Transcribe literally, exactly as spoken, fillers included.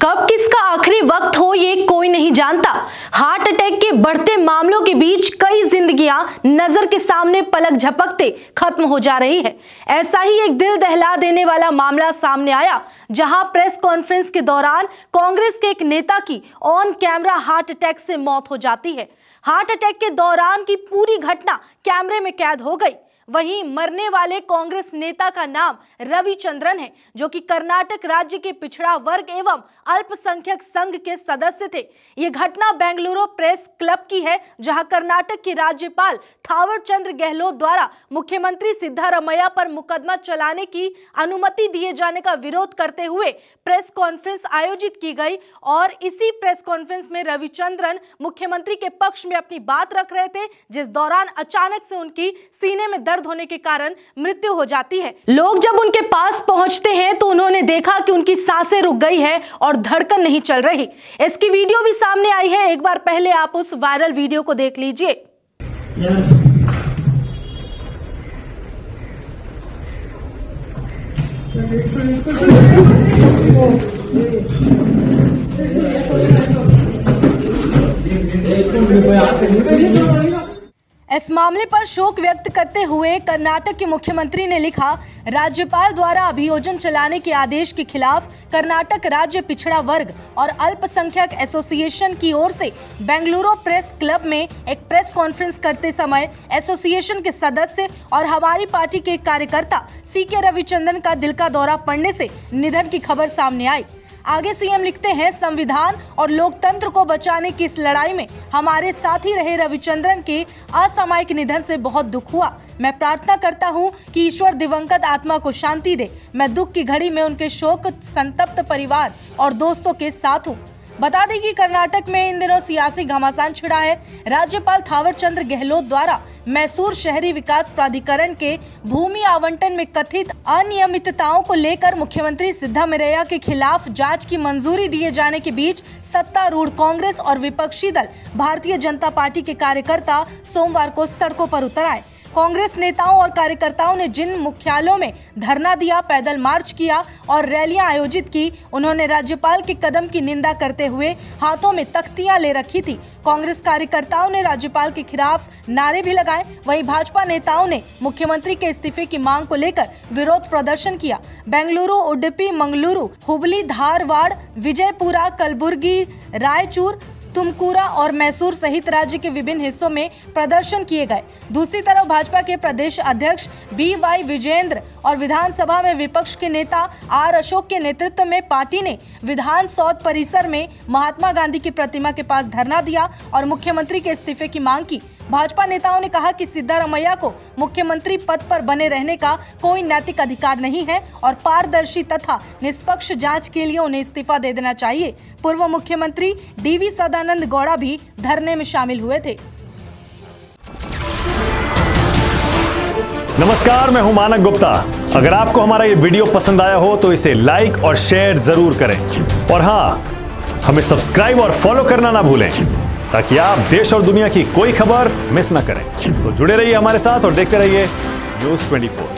कब किसका आखिरी वक्त हो ये कोई नहीं जानता। हार्ट अटैक के बढ़ते मामलों के बीच कई जिंदगियां नजर के सामने पलक झपकते खत्म हो जा रही है। ऐसा ही एक दिल दहला देने वाला मामला सामने आया, जहां प्रेस कॉन्फ्रेंस के दौरान कांग्रेस के एक नेता की ऑन कैमरा हार्ट अटैक से मौत हो जाती है। हार्ट अटैक के दौरान की पूरी घटना कैमरे में कैद हो गई। वहीं मरने वाले कांग्रेस नेता का नाम रविचंद्रन है, जो कि कर्नाटक राज्य के पिछड़ा वर्ग एवं अल्पसंख्यक संघ के सदस्य थे। ये घटना बेंगलुरु प्रेस क्लब की है, जहां कर्नाटक के राज्यपाल थावरचंद्र गहलोत द्वारा मुख्यमंत्री सिद्धारमैया पर मुकदमा चलाने की अनुमति दिए जाने का विरोध करते हुए प्रेस कॉन्फ्रेंस आयोजित की गई। और इसी प्रेस कॉन्फ्रेंस में रविचंद्रन मुख्यमंत्री के पक्ष में अपनी बात रख रहे थे, जिस दौरान अचानक से उनकी सीने में दर्द होने के कारण मृत्यु हो जाती है। लोग जब उनके पास पहुंचते हैं तो उन्होंने देखा कि उनकी सांसें रुक गई है और धड़कन नहीं चल रही। इसकी वीडियो भी सामने आई है, एक बार पहले आप उस वायरल वीडियो को देख लीजिए। इस मामले पर शोक व्यक्त करते हुए कर्नाटक के मुख्यमंत्री ने लिखा, राज्यपाल द्वारा अभियोजन चलाने के आदेश के खिलाफ कर्नाटक राज्य पिछड़ा वर्ग और अल्पसंख्यक एसोसिएशन की ओर से बेंगलुरु प्रेस क्लब में एक प्रेस कॉन्फ्रेंस करते समय एसोसिएशन के सदस्य और हमारी पार्टी के कार्यकर्ता सी के रविचंद्रन का दिल का दौरा पड़ने से निधन की खबर सामने आई। आगे सीएम लिखते हैं, संविधान और लोकतंत्र को बचाने की इस लड़ाई में हमारे साथ ही रहे रविचंद्रन के असामयिक निधन से बहुत दुख हुआ। मैं प्रार्थना करता हूं कि ईश्वर दिवंगत आत्मा को शांति दे। मैं दुख की घड़ी में उनके शोक संतप्त परिवार और दोस्तों के साथ हूं। बता दें कि कर्नाटक में इन दिनों सियासी घमासान छिड़ा है। राज्यपाल थावरचंद्र गहलोत द्वारा मैसूर शहरी विकास प्राधिकरण के भूमि आवंटन में कथित अनियमितताओं को लेकर मुख्यमंत्री सिद्धारमैया के खिलाफ जांच की मंजूरी दिए जाने के बीच सत्तारूढ़ कांग्रेस और विपक्षी दल भारतीय जनता पार्टी के कार्यकर्ता सोमवार को सड़कों पर उतर आए। कांग्रेस नेताओं और कार्यकर्ताओं ने जिन मुख्यालयों में धरना दिया, पैदल मार्च किया और रैलियां आयोजित की, उन्होंने राज्यपाल के कदम की निंदा करते हुए हाथों में तख्तियां ले रखी थी। कांग्रेस कार्यकर्ताओं ने राज्यपाल के खिलाफ नारे भी लगाए। वहीं भाजपा नेताओं ने मुख्यमंत्री के इस्तीफे की मांग को लेकर विरोध प्रदर्शन किया। बेंगलुरु, उडुपी, मंगलुरु, हुबली, धारवाड़, विजयपुरा, कलबुर्गी, रायचूर, तुमकुरा और मैसूर सहित राज्य के विभिन्न हिस्सों में प्रदर्शन किए गए। दूसरी तरफ भाजपा के प्रदेश अध्यक्ष बी वाई विजेंद्र और विधानसभा में विपक्ष के नेता आर अशोक के नेतृत्व में पार्टी ने विधान सौध परिसर में महात्मा गांधी की प्रतिमा के पास धरना दिया और मुख्यमंत्री के इस्तीफे की मांग की। भाजपा नेताओं ने कहा कि सिद्धारमैया को मुख्यमंत्री पद पर बने रहने का कोई नैतिक अधिकार नहीं है और पारदर्शी तथा निष्पक्ष जांच के लिए उन्हें इस्तीफा दे देना चाहिए। पूर्व मुख्यमंत्री डी वी सदानंद गौड़ा भी धरने में शामिल हुए थे। नमस्कार, मैं हूं मानक गुप्ता। अगर आपको हमारा ये वीडियो पसंद आया हो तो इसे लाइक और शेयर जरूर करें और हाँ, हमें सब्सक्राइब और फॉलो करना ना भूलें ताकि आप देश और दुनिया की कोई खबर मिस ना करें। तो जुड़े रहिए हमारे साथ और देखते रहिए न्यूज़ ट्वेंटी फोर।